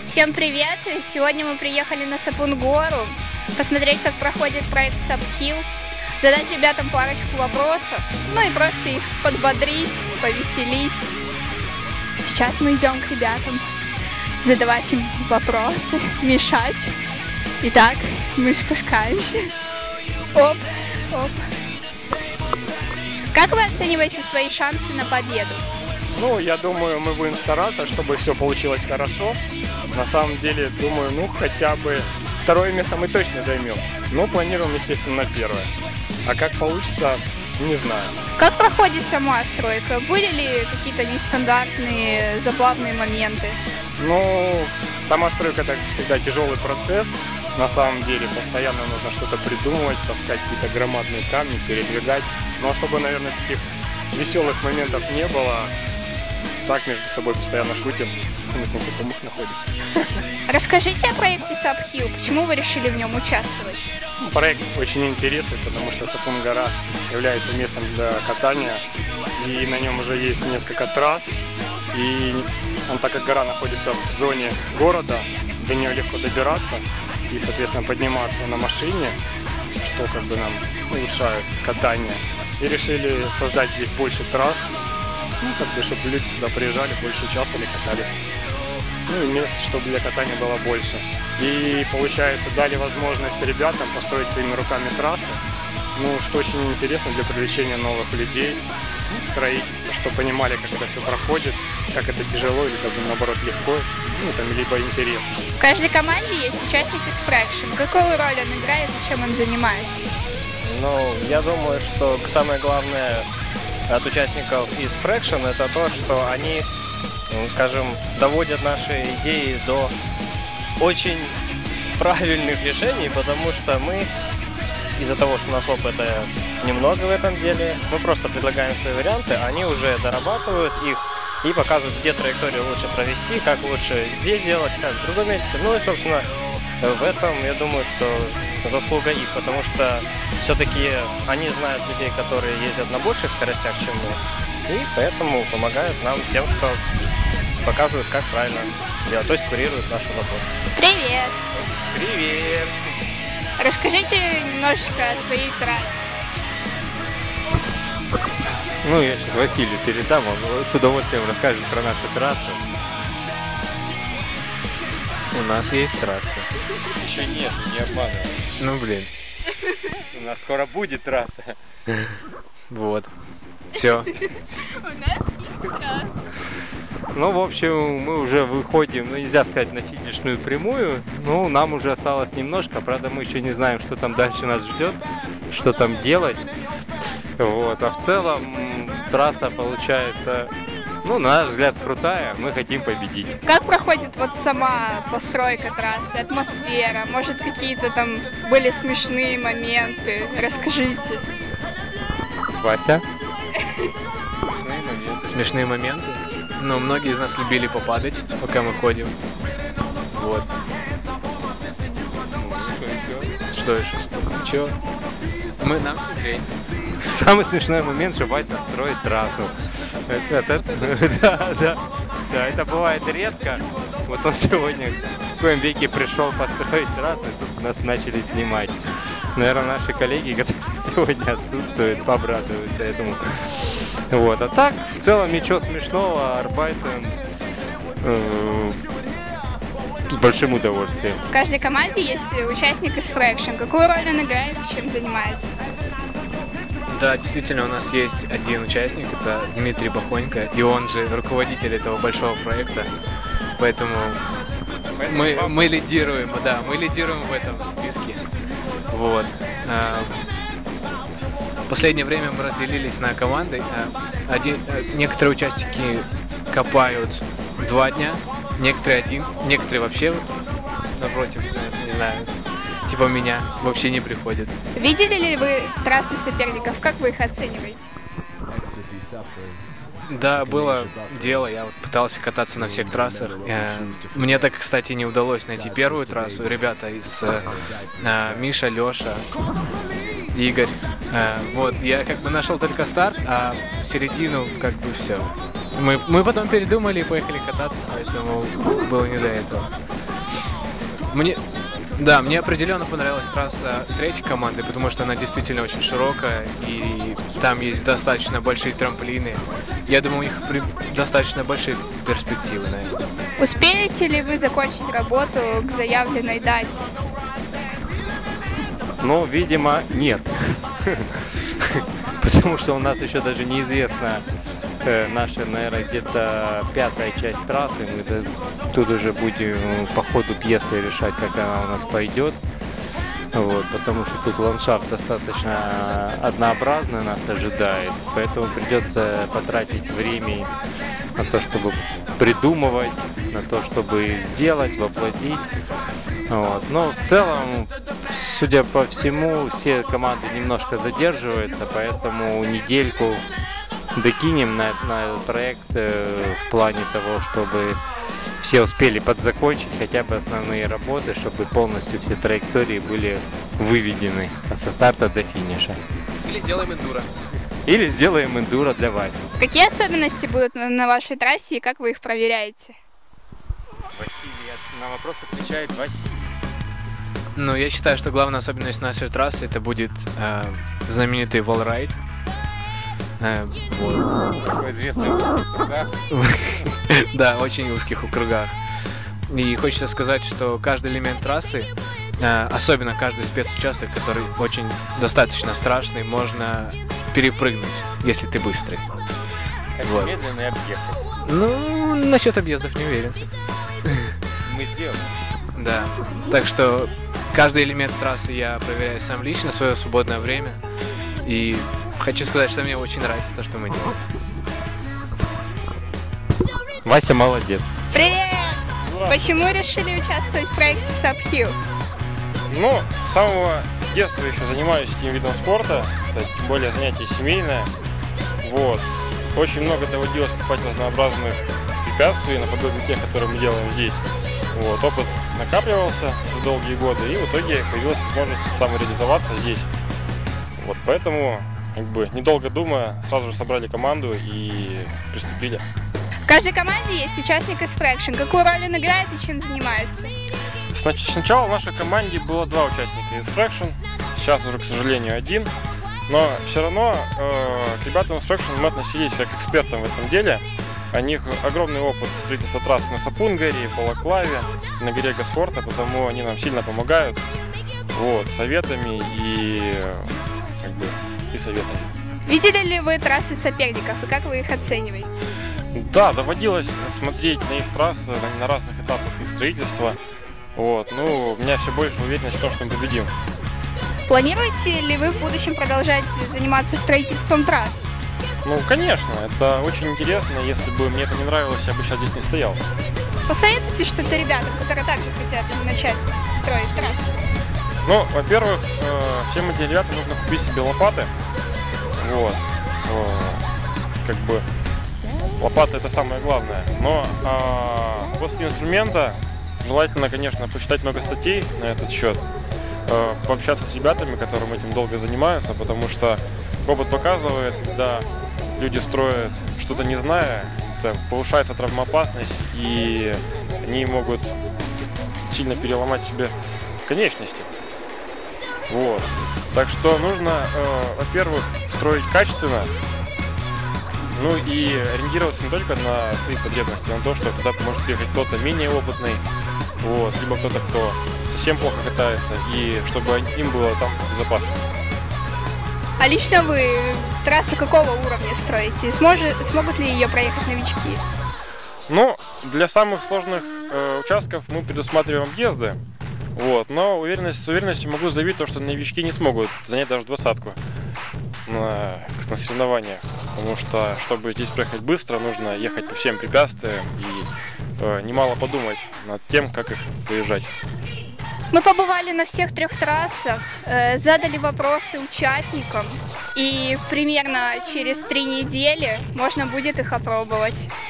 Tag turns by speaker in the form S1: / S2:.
S1: Всем привет! Сегодня мы приехали на Сапун-гору посмотреть, как проходит проект SUPHILL, задать ребятам парочку вопросов, ну и просто их подбодрить, повеселить. Сейчас мы идем к ребятам задавать им вопросы, мешать. Итак, мы спускаемся. Оп, оп. Как вы оцениваете свои шансы на победу?
S2: Ну, я думаю, мы будем стараться, чтобы все получилось хорошо. На самом деле, думаю, хотя бы второе место мы точно займем. Но планируем, естественно, первое. А как получится, не знаю.
S1: Как проходит сама стройка? Были ли какие-то нестандартные, забавные моменты?
S2: Ну, сама стройка, это всегда тяжелый процесс. На самом деле, постоянно нужно что-то придумывать, таскать какие-то громадные камни, передвигать. Но особо, наверное, таких веселых моментов не было. Так между собой постоянно шутим, мы с насекомых находим.
S1: Расскажите о проекте SUPHILL, почему вы решили в нем участвовать?
S2: Проект очень интересный, потому что Сапун-гора является местом для катания, и на нем уже есть несколько трасс, и так как гора находится в зоне города, до нее легко добираться и, соответственно, подниматься на машине, что как бы нам улучшает катание. И решили создать здесь больше трасс, чтобы люди сюда приезжали, больше участвовали, катались. Ну и мест, чтобы для катания было больше. И, получается, дали возможность ребятам построить своими руками трассу, что очень интересно для привлечения новых людей, строительства, чтобы понимали, как это все проходит, как это тяжело или, наоборот, легко, либо интересно.
S1: В каждой команде есть участник из Fraction. Какую роль он играет и чем он занимается?
S3: Я думаю, что самое главное от участников из Fraction это то, что они, скажем, доводят наши идеи до очень правильных решений, потому что мы, из-за того, что у нас опыта немного в этом деле, мы просто предлагаем свои варианты, они уже дорабатывают их и показывают, где траекторию лучше провести, как лучше здесь делать, как в другом месте. И, собственно, в этом, я думаю, что заслуга их, потому что все-таки они знают людей, которые ездят на больших скоростях, чем мы, и поэтому помогают нам тем, что показывают, как правильно делать, то есть курируют нашу работу.
S1: Привет!
S3: Привет!
S1: Расскажите немножечко о своей трассе.
S4: Я сейчас Василию передам, он с удовольствием расскажет про нашу трассу. У нас есть трасса.
S5: Еще нет, не обманывай.
S4: У нас скоро будет трасса. Вот. Все.
S1: У нас есть трасса.
S4: В общем, мы уже выходим, нельзя сказать, на финишную прямую. Нам уже осталось немножко, правда, мы еще не знаем, что там дальше нас ждет, что там делать. Вот. А в целом трасса получается, на наш взгляд, крутая, мы хотим победить.
S1: Как проходит сама постройка трассы, атмосфера? Может, какие-то там были смешные моменты? Расскажите.
S4: Вася?
S6: Смешные моменты. Многие из нас любили попадать, пока мы ходим. Вот. Что еще? Чего? Нам все грей.
S4: Самый смешной момент, что Вася строит трассу. Да, это бывает редко. Вот он сегодня в коем веке пришел построить трассу, и тут нас начали снимать. Наверное, наши коллеги, которые сегодня отсутствуют, пообрадуются этому. Вот. А так, в целом, ничего смешного, арбайтом с большим удовольствием.
S1: В каждой команде есть участник из Fraction. Какую роль он играет и чем занимается?
S6: Да, действительно, у нас есть один участник, это Дмитрий Бахонько, и он же руководитель этого большого проекта, поэтому мы лидируем, мы лидируем в этом списке. Вот. В последнее время мы разделились на команды. Некоторые участники копают 2 дня, некоторые 1, некоторые вообще напротив, не знаю, типа меня, вообще не приходят.
S1: Видели ли вы трассы соперников? Как вы их оцениваете?
S6: Да, было дело, я пытался кататься на всех трассах. Мне так, кстати, не удалось найти первую трассу. Ребята из Миша, Леша, Игорь. Вот, я нашел только старт, а середину все. Мы потом передумали и поехали кататься, поэтому было не до этого. Мне определенно понравилась трасса третьей команды, потому что она действительно очень широкая, и там есть достаточно большие трамплины. Я думаю, у них достаточно большие перспективы на это.
S1: Успеете ли вы закончить работу к заявленной дате?
S4: Ну, видимо, нет. Потому что у нас еще даже неизвестно наша, наверное, где-то 5-я часть трассы. Мы тут уже будем по ходу пьесы решать, как она у нас пойдет. Вот, потому что тут ландшафт достаточно однообразный нас ожидает. Поэтому придется потратить время на то, чтобы придумывать, на то, чтобы сделать, воплотить. Вот. Но в целом, судя по всему, все команды немножко задерживаются, поэтому недельку докинем на этот проект в плане того, чтобы все успели подзакончить хотя бы основные работы, чтобы полностью все траектории были выведены со старта до финиша.
S6: Или сделаем эндуро.
S4: Или сделаем эндуро для вас.
S1: Какие особенности будут на вашей трассе и как вы их проверяете?
S4: Василий, на вопрос отвечает Василий.
S6: Ну, я считаю, что главная особенность нашей трассы это будет знаменитый wallride. Вот.
S4: Такой известный в узких кругах.
S6: Да, очень узких кругах. И хочется сказать, что каждый элемент трассы, особенно каждый спецучасток, который очень достаточно страшный, можно перепрыгнуть, если ты быстрый.
S4: Вот. Медленный объект.
S6: Ну, насчет объездов не уверен.
S4: Мы сделаем.
S6: Да. Так что каждый элемент трассы я проверяю сам лично в свое свободное время. И хочу сказать, что мне очень нравится то, что мы делаем.
S4: Вася молодец.
S1: Привет! Почему решили участвовать в проекте SUPHILL?
S2: Ну, с самого детства еще занимаюсь этим видом спорта, это тем более занятие семейное. Вот. Очень много доводилось покупать разнообразных препятствий, наподобие тех, которые мы делаем здесь. Вот. Опыт накапливался за долгие годы, и в итоге появилась возможность самореализоваться здесь. Вот. Поэтому, недолго думая, сразу же собрали команду и приступили.
S1: В каждой команде есть участник из Fraction. Какую роль он играет и чем занимается?
S2: Сначала в нашей команде было 2 участника из Fraction, сейчас уже, к сожалению, 1. Но все равно к ребятам из Fraction мы относились как к экспертам в этом деле. У них огромный опыт строительства трассы на Сапунгаре, Балаклаве, на горе Госфорта, потому они нам сильно помогают советами и советами.
S1: Видели ли вы трассы соперников и как вы их оцениваете?
S2: Да, доводилось смотреть на их трассы на разных этапах их строительства. У меня все больше уверенность в том, что мы победим.
S1: Планируете ли вы в будущем продолжать заниматься строительством трасс?
S2: Ну, конечно, это очень интересно. Если бы мне это не нравилось, я бы сейчас здесь не стоял.
S1: Посоветуйте что-то ребятам, которые также хотят начать строить трассы?
S2: Ну, во-первых, всем этим ребятам нужно купить себе лопаты. Лопата это самое главное. Но после инструмента желательно, конечно, почитать много статей на этот счет, пообщаться с ребятами, которые этим долго занимаются, потому что опыт показывает, когда люди строят что-то не зная, повышается травмоопасность, и они могут сильно переломать себе конечности. Так что нужно, во-первых, строить качественно, и ориентироваться не только на свои потребности, а на то, что туда может приехать кто-то менее опытный, либо кто-то, кто совсем плохо катается, и чтобы им было там безопасно.
S1: А лично вы трассу какого уровня строите? Смогут ли ее проехать новички?
S2: Для самых сложных участков мы предусматриваем объезды, но с уверенностью могу заявить, что новички не смогут занять даже 20-ку на соревнованиях, потому что, чтобы здесь проехать быстро, нужно ехать по всем препятствиям и немало подумать над тем, как их выезжать.
S1: Мы побывали на всех 3 трассах, задали вопросы участникам, и примерно через 3 недели можно будет их опробовать.